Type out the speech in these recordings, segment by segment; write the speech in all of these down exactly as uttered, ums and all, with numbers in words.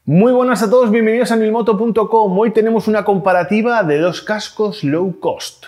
Muy buenas a todos, bienvenidos a milmoto punto com. Hoy tenemos una comparativa de dos cascos low cost.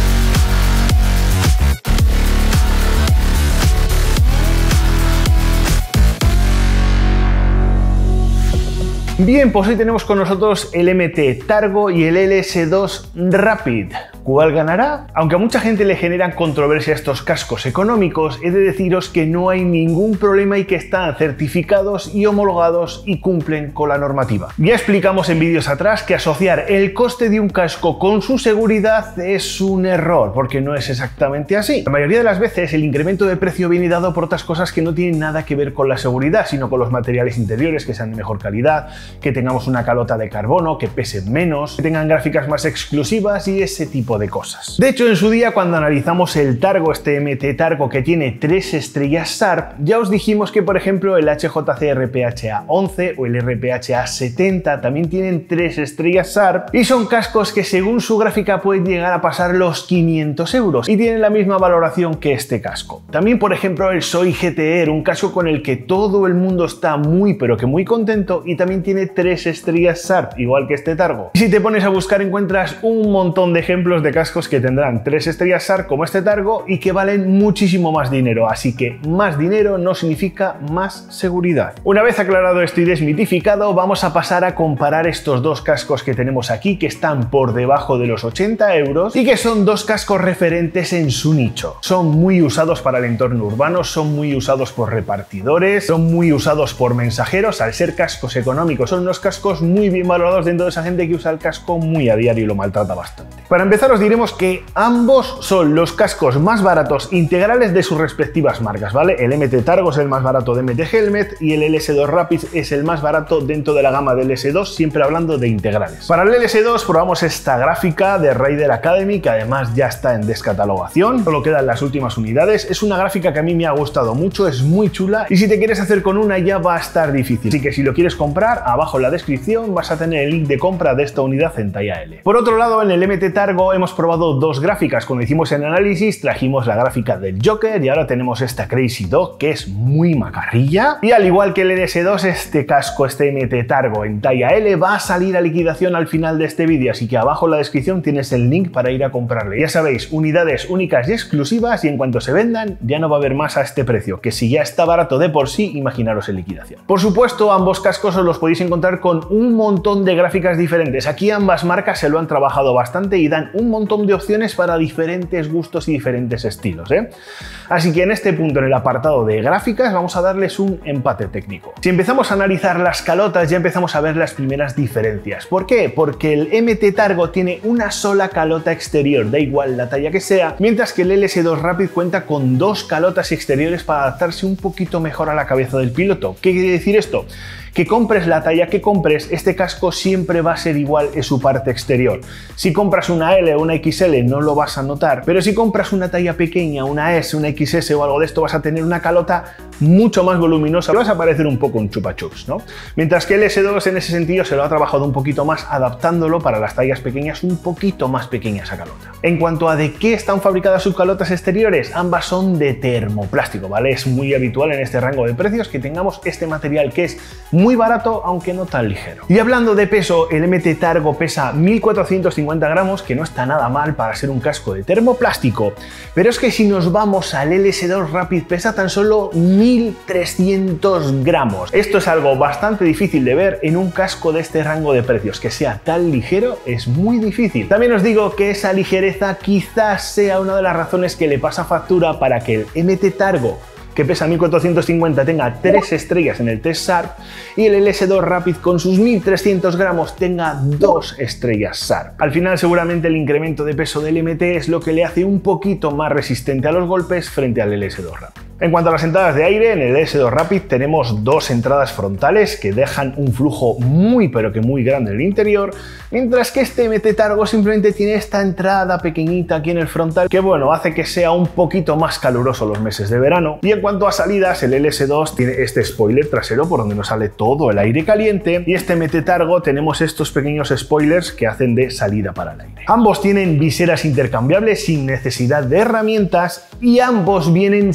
Bien, pues hoy tenemos con nosotros el M T Targo y el L S dos Rapid. ¿Cuál ganará? Aunque a mucha gente le generan controversia estos cascos económicos, he de deciros que no hay ningún problema y que están certificados y homologados y cumplen con la normativa. Ya explicamos en vídeos atrás que asociar el coste de un casco con su seguridad es un error, porque no es exactamente así. La mayoría de las veces el incremento de precio viene dado por otras cosas que no tienen nada que ver con la seguridad, sino con los materiales interiores que sean de mejor calidad, que tengamos una calota de carbono, que pesen menos, que tengan gráficas más exclusivas y ese tipo de cosas. De hecho, en su día, cuando analizamos el Targo, este M T Targo que tiene tres estrellas Sharp, ya os dijimos que, por ejemplo, el H J C R P H A once o el R P H A setenta también tienen tres estrellas Sharp y son cascos que según su gráfica pueden llegar a pasar los quinientos euros y tienen la misma valoración que este casco. También, por ejemplo, el Soi G T R, un casco con el que todo el mundo está muy pero que muy contento y también tiene tres estrellas Sharp, igual que este Targo. Y si te pones a buscar encuentras un montón de ejemplos de cascos que tendrán tres estrellas Sharp como este Targo y que valen muchísimo más dinero, así que más dinero no significa más seguridad. Una vez aclarado esto y desmitificado, vamos a pasar a comparar estos dos cascos que tenemos aquí, que están por debajo de los ochenta euros y que son dos cascos referentes en su nicho. Son muy usados para el entorno urbano, son muy usados por repartidores, son muy usados por mensajeros. Al ser cascos económicos, son unos cascos muy bien valorados dentro de esa gente que usa el casco muy a diario y lo maltrata bastante. Para empezar, os diremos que ambos son los cascos más baratos integrales de sus respectivas marcas, ¿vale? El M T Targo es el más barato de M T Helmet y el L S dos Rapid es el más barato dentro de la gama del L S dos, siempre hablando de integrales. Para el L S dos probamos esta gráfica de Raider Academy, que además ya está en descatalogación, solo quedan las últimas unidades. Es una gráfica que a mí me ha gustado mucho, es muy chula y si te quieres hacer con una ya va a estar difícil. Así que si lo quieres comprar, abajo en la descripción vas a tener el link de compra de esta unidad en talla L. Por otro lado, en el M T Targo hemos probado dos gráficas. Cuando hicimos el análisis trajimos la gráfica del Joker y ahora tenemos esta Crazy Dog, que es muy macarrilla. Y al igual que el L S dos, este casco, este M T Targo en talla L, va a salir a liquidación al final de este vídeo, así que abajo en la descripción tienes el link para ir a comprarle. Ya sabéis, unidades únicas y exclusivas y en cuanto se vendan ya no va a haber más a este precio, que si ya está barato de por sí, imaginaros en liquidación. Por supuesto, ambos cascos os los podéis encontrar con un montón de gráficas diferentes. Aquí ambas marcas se lo han trabajado bastante y dan un montón de opciones para diferentes gustos y diferentes estilos, ¿eh? Así que en este punto, en el apartado de gráficas, vamos a darles un empate técnico. Si empezamos a analizar las calotas, ya empezamos a ver las primeras diferencias. ¿Por qué? Porque el M T Targo tiene una sola calota exterior, da igual la talla que sea, mientras que el L S dos Rapid cuenta con dos calotas exteriores para adaptarse un poquito mejor a la cabeza del piloto. ¿Qué quiere decir esto? Que compres la talla que compres, este casco siempre va a ser igual en su parte exterior. Si compras una L o una X L no lo vas a notar, pero si compras una talla pequeña, una S, una X S o algo de esto, vas a tener una calota mucho más voluminosa y vas a parecer un poco un chupa chups, ¿no? Mientras que el L S dos en ese sentido se lo ha trabajado un poquito más, adaptándolo para las tallas pequeñas, un poquito más pequeña esa calota. En cuanto a de qué están fabricadas sus calotas exteriores, ambas son de termoplástico, ¿vale? Es muy habitual en este rango de precios que tengamos este material que es muy muy barato, aunque no tan ligero. Y hablando de peso, el M T Targo pesa mil cuatrocientos cincuenta gramos, que no está nada mal para ser un casco de termoplástico, pero es que si nos vamos al L S dos Rapid pesa tan solo mil trescientos gramos. Esto es algo bastante difícil de ver en un casco de este rango de precios, que sea tan ligero es muy difícil. También os digo que esa ligereza quizás sea una de las razones que le pasa factura para que el M T Targo, que pesa mil cuatrocientos cincuenta, tenga tres estrellas en el test Sharp y el L S dos Rapid con sus mil trescientos gramos tenga dos estrellas Sharp. Al final seguramente el incremento de peso del M T es lo que le hace un poquito más resistente a los golpes frente al L S dos Rapid. En cuanto a las entradas de aire, en el L S dos Rapid tenemos dos entradas frontales que dejan un flujo muy pero que muy grande en el interior, mientras que este M T Targo simplemente tiene esta entrada pequeñita aquí en el frontal que, bueno, hace que sea un poquito más caluroso los meses de verano. Y en cuanto a salidas, el L S dos tiene este spoiler trasero por donde nos sale todo el aire caliente y este M T Targo tenemos estos pequeños spoilers que hacen de salida para el aire. Ambos tienen viseras intercambiables sin necesidad de herramientas y ambos vienen sin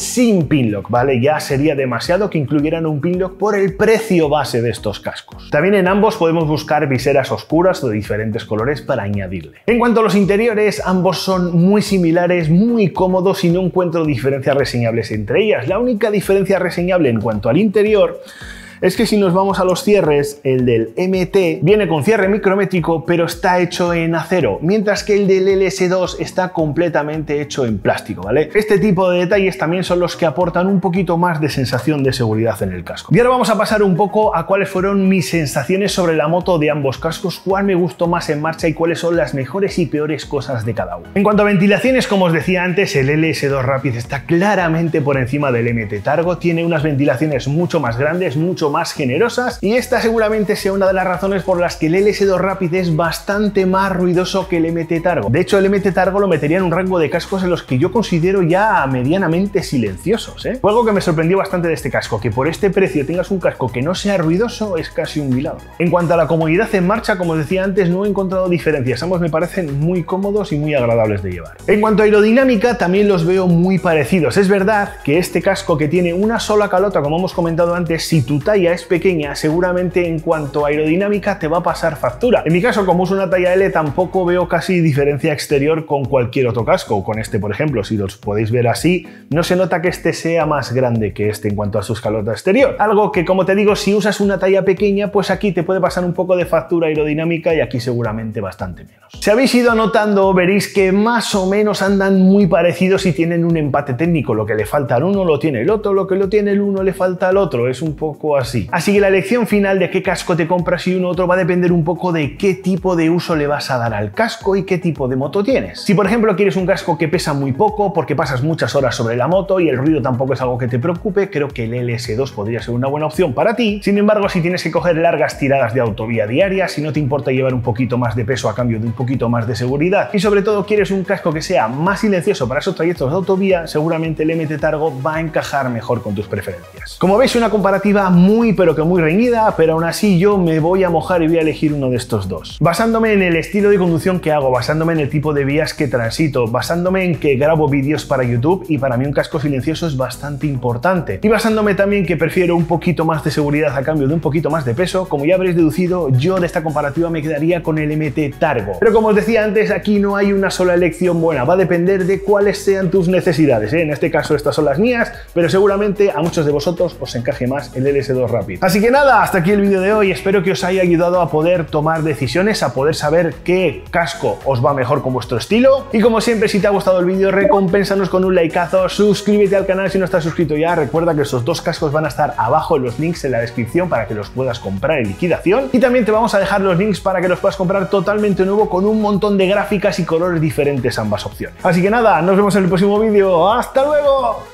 pinlock, ¿vale? Ya sería demasiado que incluyeran un pinlock por el precio base de estos cascos. También en ambos podemos buscar viseras oscuras o de diferentes colores para añadirle. En cuanto a los interiores, ambos son muy similares, muy cómodos y no encuentro diferencias reseñables entre ellas. La única diferencia reseñable en cuanto al interior es que si nos vamos a los cierres, el del M T viene con cierre micrométrico, pero está hecho en acero, mientras que el del L S dos está completamente hecho en plástico, ¿vale? Este tipo de detalles también son los que aportan un poquito más de sensación de seguridad en el casco. Y ahora vamos a pasar un poco a cuáles fueron mis sensaciones sobre la moto de ambos cascos, cuál me gustó más en marcha y cuáles son las mejores y peores cosas de cada uno. En cuanto a ventilaciones, como os decía antes, el L S dos Rapid está claramente por encima del M T Targo, tiene unas ventilaciones mucho más grandes, mucho más generosas, y esta seguramente sea una de las razones por las que el L S dos Rapid es bastante más ruidoso que el M T Targo. De hecho, el M T Targo lo metería en un rango de cascos en los que yo considero ya medianamente silenciosos, ¿eh? Fue algo que me sorprendió bastante de este casco, que por este precio tengas un casco que no sea ruidoso es casi un milagro. En cuanto a la comodidad en marcha, como os decía antes, no he encontrado diferencias, ambos me parecen muy cómodos y muy agradables de llevar. En cuanto a aerodinámica, también los veo muy parecidos. Es verdad que este casco, que tiene una sola calota, como hemos comentado antes, si tu talla es pequeña, seguramente en cuanto a aerodinámica te va a pasar factura. En mi caso, como uso una talla L, tampoco veo casi diferencia exterior con cualquier otro casco. Con este, por ejemplo, si los podéis ver así, no se nota que este sea más grande que este en cuanto a su escalota exterior. Algo que, como te digo, si usas una talla pequeña, pues aquí te puede pasar un poco de factura aerodinámica y aquí seguramente bastante menos. Si habéis ido notando, veréis que más o menos andan muy parecidos y tienen un empate técnico. Lo que le falta al uno lo tiene el otro, lo que lo tiene el uno le falta al otro. Es un poco así. Así que la elección final de qué casco te compras y uno u otro va a depender un poco de qué tipo de uso le vas a dar al casco y qué tipo de moto tienes. Si por ejemplo quieres un casco que pesa muy poco porque pasas muchas horas sobre la moto y el ruido tampoco es algo que te preocupe, creo que el L S dos podría ser una buena opción para ti. Sin embargo, si tienes que coger largas tiradas de autovía diarias, si no te importa llevar un poquito más de peso a cambio de un poquito más de seguridad y sobre todo quieres un casco que sea más silencioso para esos trayectos de autovía, seguramente el M T Targo va a encajar mejor con tus preferencias. Como veis, una comparativa muy pero que muy reñida, pero aún así yo me voy a mojar y voy a elegir uno de estos dos. Basándome en el estilo de conducción que hago, basándome en el tipo de vías que transito, basándome en que grabo vídeos para YouTube y para mí un casco silencioso es bastante importante. Y basándome también que prefiero un poquito más de seguridad a cambio de un poquito más de peso, como ya habréis deducido, yo de esta comparativa me quedaría con el M T Targo. Pero como os decía antes, aquí no hay una sola elección buena, va a depender de cuáles sean tus necesidades, ¿eh? En este caso estas son las mías, pero seguramente a muchos de vosotros os encaje más el L S dos Rapid. Así que nada, hasta aquí el vídeo de hoy, espero que os haya ayudado a poder tomar decisiones, a poder saber qué casco os va mejor con vuestro estilo. Y como siempre, si te ha gustado el vídeo, recompénsanos con un likeazo, suscríbete al canal si no estás suscrito ya, recuerda que estos dos cascos van a estar abajo en los links en la descripción para que los puedas comprar en liquidación, y también te vamos a dejar los links para que los puedas comprar totalmente nuevo con un montón de gráficas y colores diferentes ambas opciones. Así que nada, nos vemos en el próximo vídeo, ¡hasta luego!